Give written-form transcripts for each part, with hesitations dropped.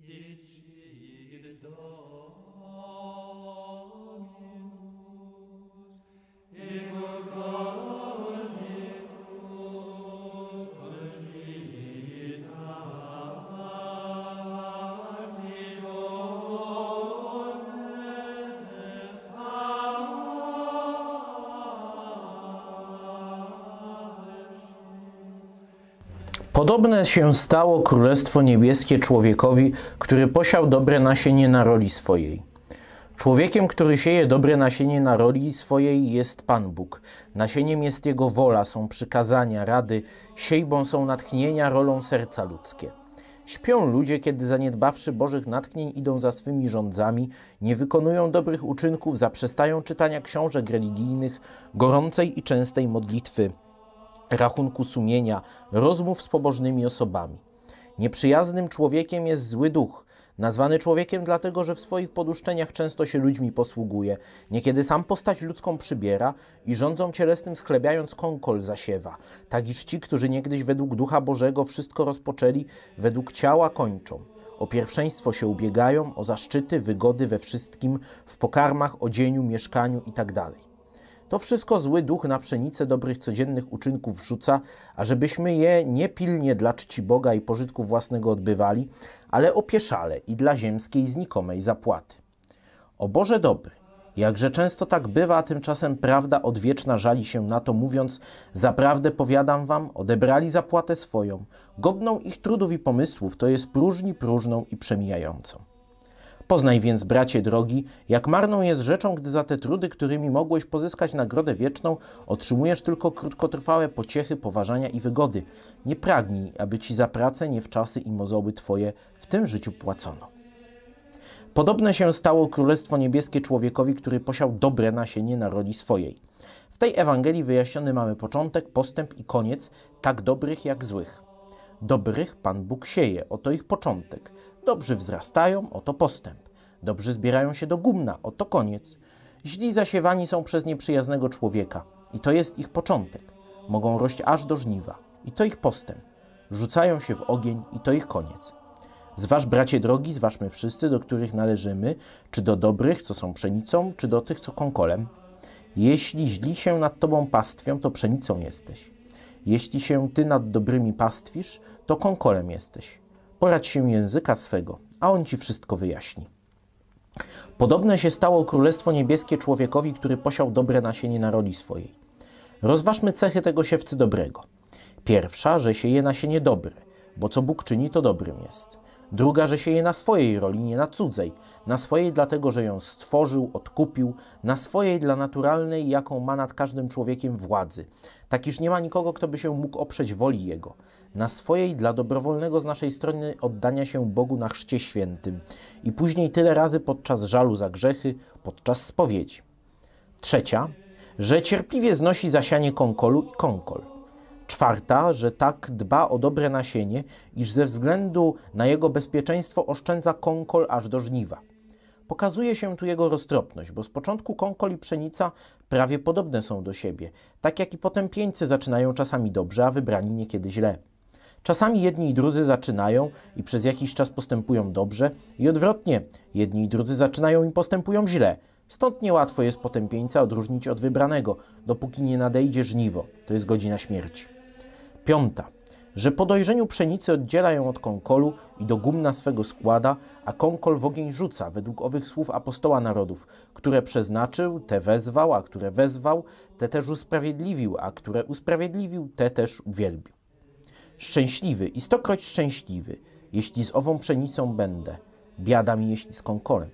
Dicit Dominus, ego cogito cogitationes Podobne się stało Królestwo Niebieskie człowiekowi, który posiał dobre nasienie na roli swojej. Człowiekiem, który sieje dobre nasienie na roli swojej, jest Pan Bóg. Nasieniem jest Jego wola, są przykazania, rady, siejbą są natchnienia, rolą serca ludzkie. Śpią ludzie, kiedy zaniedbawszy Bożych natchnień idą za swymi rządzami, nie wykonują dobrych uczynków, zaprzestają czytania książek religijnych, gorącej i częstej modlitwy, rachunku sumienia, rozmów z pobożnymi osobami. Nieprzyjaznym człowiekiem jest zły duch, nazwany człowiekiem dlatego, że w swoich poduszczeniach często się ludźmi posługuje, niekiedy sam postać ludzką przybiera i rządzą cielesnym schlebiając konkol zasiewa, tak iż ci, którzy niegdyś według Ducha Bożego wszystko rozpoczęli, według ciała kończą. O pierwszeństwo się ubiegają, o zaszczyty, wygody we wszystkim, w pokarmach, odzieniu, mieszkaniu itd. To wszystko zły duch na pszenicę dobrych codziennych uczynków wrzuca, ażebyśmy je nie pilnie dla czci Boga i pożytku własnego odbywali, ale opieszale i dla ziemskiej znikomej zapłaty. O Boże dobry, jakże często tak bywa, a tymczasem prawda odwieczna żali się na to, mówiąc: zaprawdę powiadam wam, odebrali zapłatę swoją, godną ich trudów i pomysłów, to jest próżni próżną i przemijającą. Poznaj więc, bracie drogi, jak marną jest rzeczą, gdy za te trudy, którymi mogłeś pozyskać nagrodę wieczną, otrzymujesz tylko krótkotrwałe pociechy, poważania i wygody. Nie pragnij, aby ci za pracę, niewczasy i mozoły twoje w tym życiu płacono. Podobne się stało Królestwo Niebieskie człowiekowi, który posiał dobre nasienie na roli swojej. W tej Ewangelii wyjaśniony mamy początek, postęp i koniec, tak dobrych jak złych. Dobrych Pan Bóg sieje, oto ich początek. Dobrzy wzrastają, oto postęp. Dobrzy zbierają się do gumna, oto koniec. Źli zasiewani są przez nieprzyjaznego człowieka i to jest ich początek. Mogą rość aż do żniwa i to ich postęp. Rzucają się w ogień i to ich koniec. Zważ, bracie drogi, zważmy wszyscy, do których należymy, czy do dobrych, co są pszenicą, czy do tych, co konkolem. Jeśli źli się nad tobą pastwią, to pszenicą jesteś. Jeśli się ty nad dobrymi pastwisz, to konkolem jesteś. Poradź się języka swego, a on ci wszystko wyjaśni. Podobne się stało Królestwo Niebieskie człowiekowi, który posiał dobre nasienie na roli swojej. Rozważmy cechy tego siewcy dobrego. Pierwsza, że sieje nasienie dobre, bo co Bóg czyni, to dobrym jest. Druga, że sieje na swojej roli, nie na cudzej. Na swojej dlatego, że ją stworzył, odkupił. Na swojej dla naturalnej, jaką ma nad każdym człowiekiem władzy. Tak iż nie ma nikogo, kto by się mógł oprzeć woli Jego. Na swojej dla dobrowolnego z naszej strony oddania się Bogu na chrzcie świętym. I później tyle razy podczas żalu za grzechy, podczas spowiedzi. Trzecia, że cierpliwie znosi zasianie konkolu i konkol. Czwarta, że tak dba o dobre nasienie, iż ze względu na jego bezpieczeństwo oszczędza konkol aż do żniwa. Pokazuje się tu jego roztropność, bo z początku konkol i pszenica prawie podobne są do siebie, tak jak i potępieńcy zaczynają czasami dobrze, a wybrani niekiedy źle. Czasami jedni i drudzy zaczynają i przez jakiś czas postępują dobrze i odwrotnie, jedni i drudzy zaczynają i postępują źle. Stąd niełatwo jest potępieńca odróżnić od wybranego, dopóki nie nadejdzie żniwo, to jest godzina śmierci. Piąta, że po dojrzeniu pszenicy oddziela ją od konkolu i do gumna swego składa, a konkol w ogień rzuca, według owych słów apostoła narodów, które przeznaczył, te wezwał, a które wezwał, te też usprawiedliwił, a które usprawiedliwił, te też uwielbił. Szczęśliwy i stokroć szczęśliwy, jeśli z ową pszenicą będę, biada mi, jeśli z konkolem.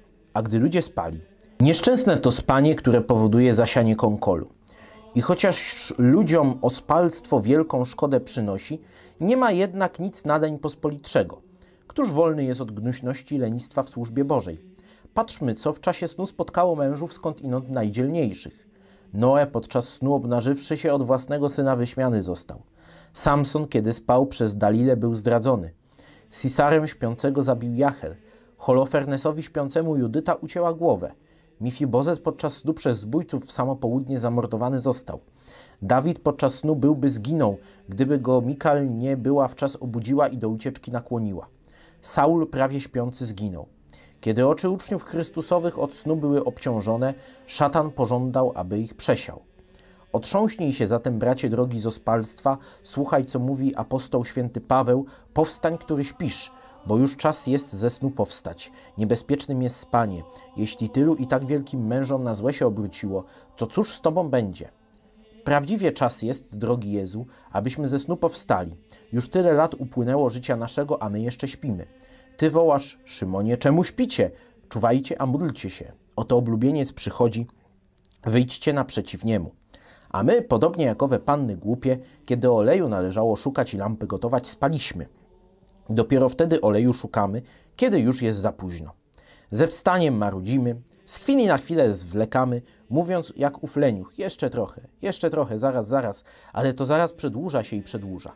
A gdy ludzie spali, nieszczęsne to spanie, które powoduje zasianie konkolu. I chociaż ludziom ospalstwo wielką szkodę przynosi, nie ma jednak nic nader pospolitszego. Któż wolny jest od gnuśności i lenistwa w służbie Bożej? Patrzmy, co w czasie snu spotkało mężów skądinąd najdzielniejszych. Noe podczas snu obnażywszy się od własnego syna wyśmiany został. Samson, kiedy spał, przez Dalilę był zdradzony. Sisarę śpiącego zabił Jachel. Holofernesowi śpiącemu Judyta ucięła głowę. Mifibozet podczas snu przez zbójców w samo południe zamordowany został. Dawid podczas snu byłby zginął, gdyby go Mikal nie była wczas obudziła i do ucieczki nakłoniła. Saul prawie śpiący zginął. Kiedy oczy uczniów Chrystusowych od snu były obciążone, szatan pożądał, aby ich przesiał. Otrząśnij się zatem, bracie drogi z ospalstwa, słuchaj, co mówi apostoł święty Paweł, powstań, który śpisz, bo już czas jest ze snu powstać. Niebezpiecznym jest spanie. Jeśli tylu i tak wielkim mężom na złe się obróciło, to cóż z tobą będzie? Prawdziwie czas jest, drogi Jezu, abyśmy ze snu powstali. Już tyle lat upłynęło życia naszego, a my jeszcze śpimy. Ty wołasz, Szymonie, czemu śpicie? Czuwajcie, a módlcie się. Oto oblubieniec przychodzi, wyjdźcie naprzeciw niemu. A my, podobnie jak owe panny głupie, kiedy oleju należało szukać i lampy gotować, spaliśmy. Dopiero wtedy oleju szukamy, kiedy już jest za późno. Ze wstaniem marudzimy, z chwili na chwilę zwlekamy, mówiąc jak ów leniuch, jeszcze trochę, zaraz, ale to zaraz przedłuża się i przedłuża.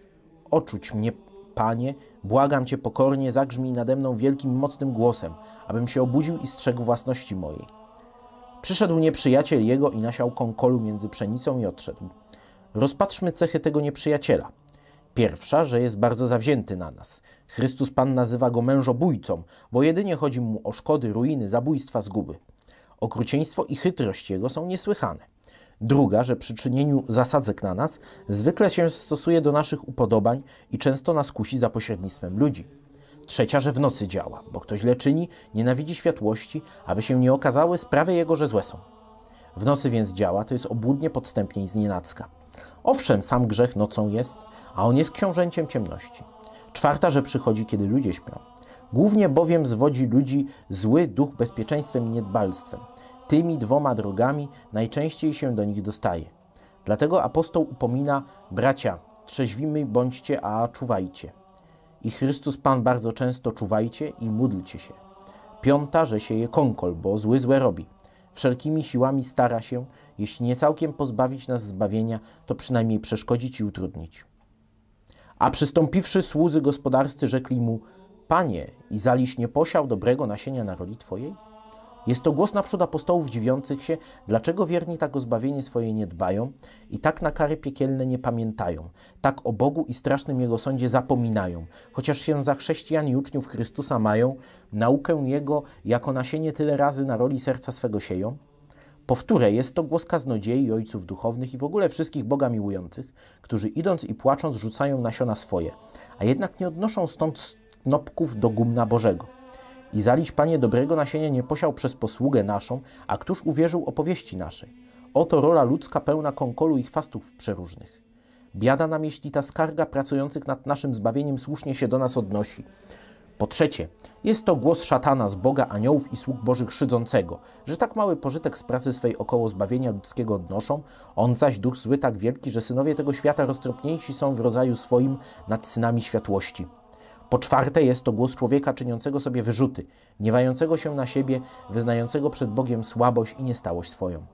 Oczuć mnie, Panie, błagam Cię pokornie, zagrzmij nade mną wielkim, mocnym głosem, abym się obudził i strzegł własności mojej. Przyszedł nieprzyjaciel jego i nasiał konkolu między pszenicą i odszedł. Rozpatrzmy cechy tego nieprzyjaciela. Pierwsza, że jest bardzo zawzięty na nas. Chrystus Pan nazywa go mężobójcą, bo jedynie chodzi mu o szkody, ruiny, zabójstwa, zguby. Okrucieństwo i chytrość jego są niesłychane. Druga, że przy czynieniu zasadzek na nas zwykle się stosuje do naszych upodobań i często nas kusi za pośrednictwem ludzi. Trzecia, że w nocy działa, bo kto źle czyni, nienawidzi światłości, aby się nie okazały sprawy jego, że złe są. W nocy więc działa, to jest obłudnie, podstępnie i znienacka. Owszem, sam grzech nocą jest, a on jest książęciem ciemności. Czwarta, że przychodzi, kiedy ludzie śpią. Głównie bowiem zwodzi ludzi zły duch bezpieczeństwem i niedbalstwem. Tymi dwoma drogami najczęściej się do nich dostaje. Dlatego apostoł upomina, bracia, trzeźwimy bądźcie, a czuwajcie. I Chrystus Pan bardzo często czuwajcie i módlcie się. Piąta, że sieje konkol, bo złe robi. Wszelkimi siłami stara się, jeśli nie całkiem pozbawić nas zbawienia, to przynajmniej przeszkodzić i utrudnić. A przystąpiwszy słudzy gospodarscy rzekli mu, Panie, Izaliś nie posiał dobrego nasienia na roli Twojej? Jest to głos naprzód apostołów dziwiących się, dlaczego wierni tak o zbawienie swoje nie dbają i tak na kary piekielne nie pamiętają, tak o Bogu i strasznym Jego sądzie zapominają, chociaż się za chrześcijan i uczniów Chrystusa mają, naukę Jego jako nasienie tyle razy na roli serca swego sieją. Powtórę, jest to głos kaznodziei i ojców duchownych i w ogóle wszystkich Boga miłujących, którzy idąc i płacząc rzucają nasiona swoje, a jednak nie odnoszą stąd snopków do gumna Bożego. Izaliś, Panie, dobrego nasienia nie posiał przez posługę naszą, a któż uwierzył opowieści naszej? Oto rola ludzka pełna konkolu i chwastów przeróżnych. Biada nam, jeśli ta skarga pracujących nad naszym zbawieniem słusznie się do nas odnosi. Po trzecie, jest to głos szatana z Boga, aniołów i sług Bożych szydzącego, że tak mały pożytek z pracy swej około zbawienia ludzkiego odnoszą, on zaś duch zły tak wielki, że synowie tego świata roztropniejsi są w rodzaju swoim nad synami światłości. Po czwarte, jest to głos człowieka czyniącego sobie wyrzuty, gniewającego się na siebie, wyznającego przed Bogiem słabość i niestałość swoją.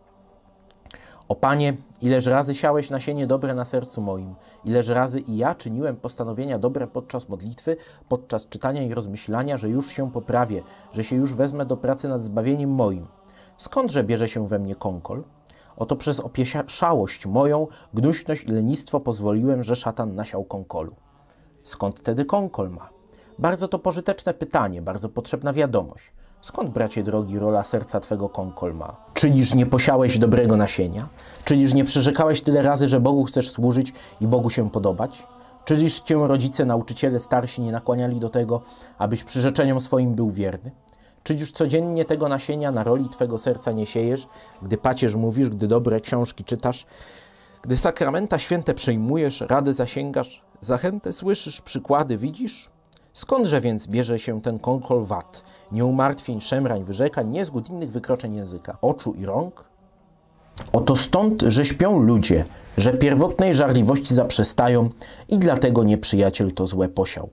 O Panie, ileż razy siałeś nasienie dobre na sercu moim, ileż razy i ja czyniłem postanowienia dobre podczas modlitwy, podczas czytania i rozmyślania, że już się poprawię, że się już wezmę do pracy nad zbawieniem moim. Skądże bierze się we mnie konkol? Oto przez opieszałość moją, gnuśność i lenistwo pozwoliłem, że szatan nasiał konkolu. Skąd tedy konkol ma? Bardzo to pożyteczne pytanie, bardzo potrzebna wiadomość. Skąd, bracie drogi, rola serca Twego konkol ma? Czyliż nie posiałeś dobrego nasienia? Czyliż nie przyrzekałeś tyle razy, że Bogu chcesz służyć i Bogu się podobać? Czyliż Cię rodzice, nauczyciele, starsi nie nakłaniali do tego, abyś przyrzeczeniom swoim był wierny? Czyliż codziennie tego nasienia na roli Twego serca nie siejesz, gdy pacierz mówisz, gdy dobre książki czytasz, gdy sakramenta święte przejmujesz, radę zasięgasz, zachętę słyszysz, przykłady widzisz? Skądże więc bierze się ten konkol wad, nieumartwień, szemrań, wyrzekań, niezgód, innych wykroczeń języka, oczu i rąk? Oto stąd, że śpią ludzie, że pierwotnej żarliwości zaprzestają i dlatego nieprzyjaciel to złe posiał.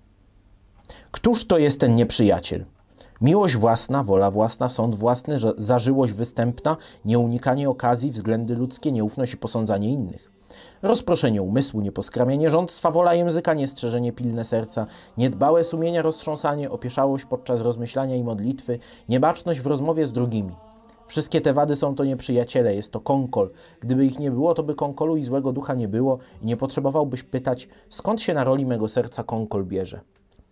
Któż to jest ten nieprzyjaciel? Miłość własna, wola własna, sąd własny, zażyłość występna, nieunikanie okazji, względy ludzkie, nieufność i posądzanie innych. Rozproszenie umysłu, nieposkramianie rządztwa, wola języka, niestrzeżenie pilne serca, niedbałe sumienia roztrząsanie, opieszałość podczas rozmyślania i modlitwy, niebaczność w rozmowie z drugimi. Wszystkie te wady są to nieprzyjaciele, jest to konkol. Gdyby ich nie było, to by konkolu i złego ducha nie było i nie potrzebowałbyś pytać, skąd się na roli mego serca konkol bierze.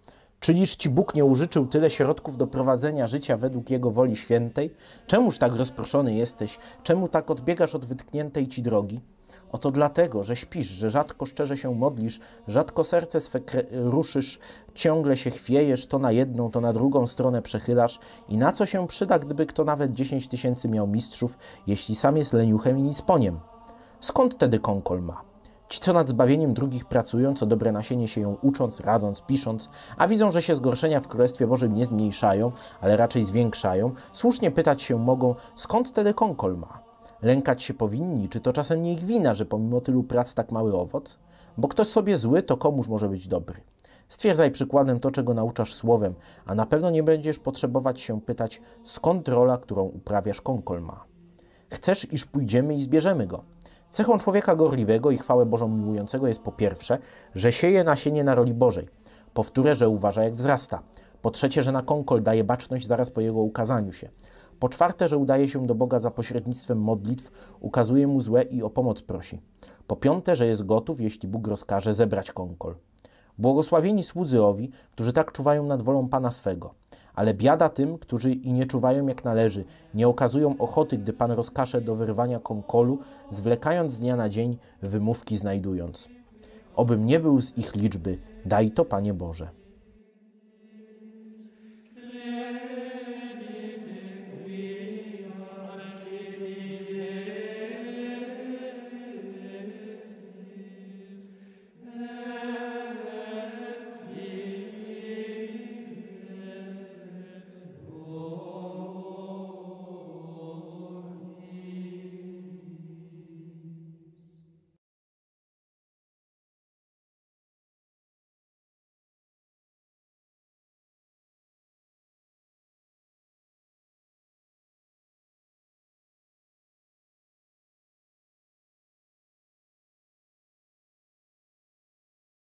Czyliż Ci Bóg nie użyczył tyle środków do prowadzenia życia według Jego woli świętej? Czemuż tak rozproszony jesteś? Czemu tak odbiegasz od wytkniętej Ci drogi? Oto dlatego, że śpisz, że rzadko szczerze się modlisz, rzadko serce swe ruszysz, ciągle się chwiejesz, to na jedną, to na drugą stronę przechylasz i na co się przyda, gdyby kto nawet 10 000 miał mistrzów, jeśli sam jest leniuchem i nisponiem? Skąd tedy konkol ma? Ci, co nad zbawieniem drugich pracują, co dobre nasienie się ją ucząc, radząc, pisząc, a widzą, że się zgorszenia w Królestwie Bożym nie zmniejszają, ale raczej zwiększają, słusznie pytać się mogą, skąd tedy konkol ma? Lękać się powinni, czy to czasem nie ich wina, że pomimo tylu prac tak mały owoc? Bo ktoś sobie zły, to komuż może być dobry? Stwierdzaj przykładem to, czego nauczasz słowem, a na pewno nie będziesz potrzebować się pytać, skąd rola, którą uprawiasz, konkol ma. Chcesz, iż pójdziemy i zbierzemy go. Cechą człowieka gorliwego i chwałę Bożą miłującego jest po pierwsze, że sieje nasienie na roli Bożej. Po wtóre, że uważa jak wzrasta. Po trzecie, że na konkol daje baczność zaraz po jego ukazaniu się. Po czwarte, że udaje się do Boga za pośrednictwem modlitw, ukazuje mu złe i o pomoc prosi. Po piąte, że jest gotów, jeśli Bóg rozkaże, zebrać konkol. Błogosławieni słudzy owi, którzy tak czuwają nad wolą Pana swego. Ale biada tym, którzy i nie czuwają jak należy, nie okazują ochoty, gdy Pan rozkaże do wyrwania konkolu, zwlekając z dnia na dzień, wymówki znajdując. Obym nie był z ich liczby, daj to, Panie Boże.